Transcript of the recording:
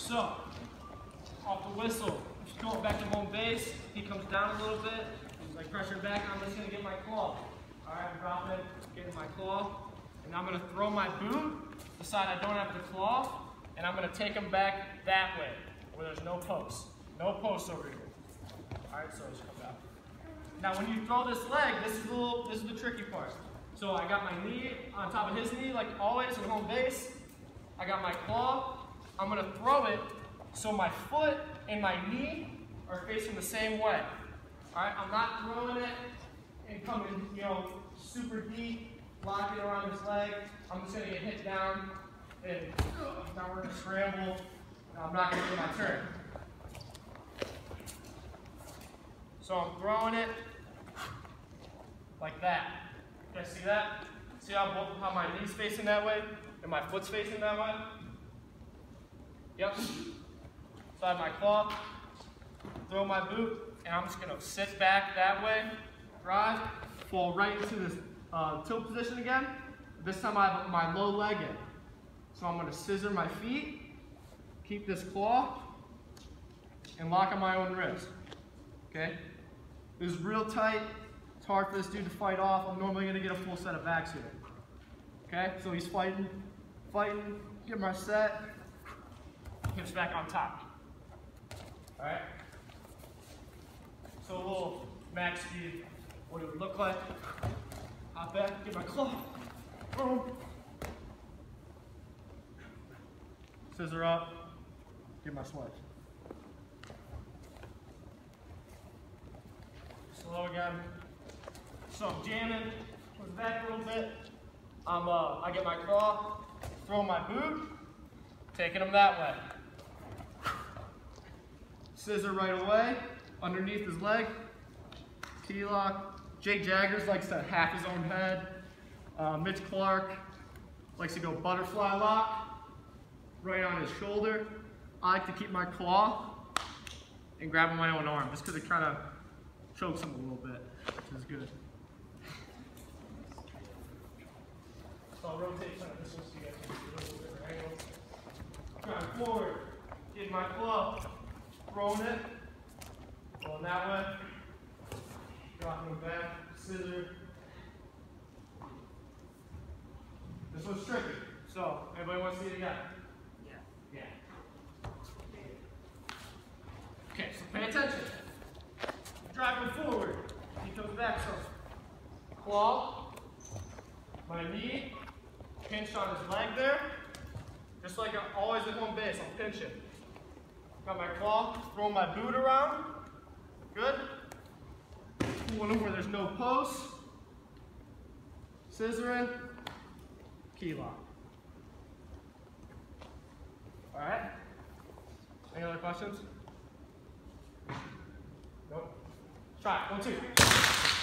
So, off the whistle, just going back to home base. He comes down a little bit. He's like pressuring back. I'm just going to get my claw. All right, I'm dropping, getting my claw. And I'm going to throw my boot, the side I don't have the claw, and I'm going to take him back that way, where there's no post. No post over here. All right, so just come back. Now when you throw this leg, this is the tricky part. So I got my knee on top of his knee, like always in home base. I got my claw. I'm going to throw it so my foot and my knee are facing the same way. All right, I'm not throwing it and coming, super deep, locking around his leg. I'm just going to get hit down, and now we're going to scramble. I'm not going to do my turn. So I'm throwing it like that. You guys see that? See how my knee's facing that way and my foot's facing that way? Yep. So I have my claw, throw my boot, and I'm just going to sit back that way, drive, fall right into this tilt position again. This time I have my low leg in. So I'm going to scissor my feet, keep this claw, and lock on my own wrist. Okay? This is real tight. It's hard for this dude to fight off. I'm normally going to get a full set of backs here. Okay? So he's fighting, get my set, hips back on top. Alright? So a little max speed, what it would look like. Hop back, get my claw, boom. Scissor up, get my sledge. Slow again. So I'm jamming, push back a little bit. I get my claw, throw my boot, taking him that way. Scissor right away, underneath his leg, key lock. Jake Jaggers likes to hack his own head. Mitch Clark likes to go butterfly lock, right on his shoulder. I like to keep my claw and grab on my own arm, just because it kind of chokes him a little bit, which is good. So I'll rotate some of this one so you guys can see a little different angles. Going forward, getting my claw, throwing it, going that way, dropping it back, scissor. This one's tricky. So, anybody want to see it again? Yeah. Okay, so pay attention. Driving forward, he comes back, so claw, my knee, pinch on his leg there, just like I'm always at home base, I'm pinching. Got my claw, throw my boot around, good. Pulling where there's no post, scissoring, key lock. All right, any other questions? Nope. Try it, 1, 2.